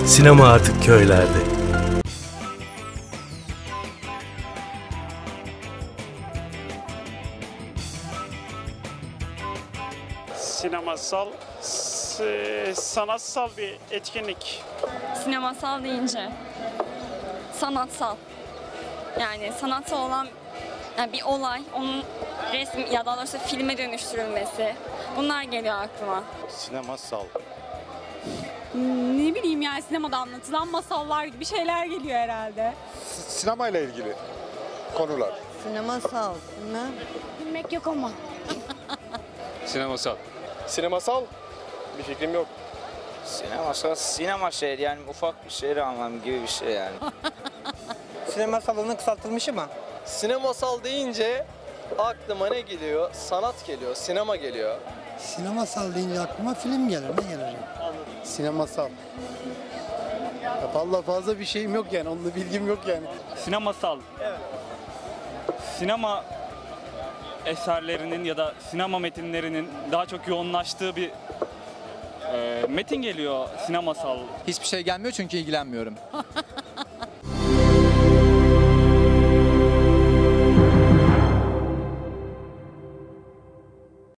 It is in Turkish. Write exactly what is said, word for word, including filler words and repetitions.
Sinema artık köylerde. Sinemasal, sanatsal bir etkinlik. Sinemasal deyince sanatsal. Yani sanatsal olan yani bir olay, onun resim ya da doğrusu filme dönüştürülmesi. Bunlar geliyor aklıma. Sinemasal. Ne bileyim yani sinemada anlatılan masallar gibi şeyler geliyor herhalde. Sinemayla ilgili konular. Sinemasal mı? Bilmek yok ama. Sinemasal. Sinemasal? Bir fikrim yok. Sinemasal, sinema şehir yani ufak bir şehir anlamı gibi bir şey yani. Sinemasalının kısaltılmışı mı? Sinemasal deyince aklıma ne geliyor? Sanat geliyor, sinema geliyor. Sinemasal deyince aklıma film gelir, ne gelir? Sinemasal. Ya vallahi fazla bir şeyim yok yani, onunla bilgim yok yani. Sinemasal. Evet. Sinema eserlerinin ya da sinema metinlerinin daha çok yoğunlaştığı bir e, metin geliyor sinemasal. Hiçbir şey gelmiyor çünkü ilgilenmiyorum.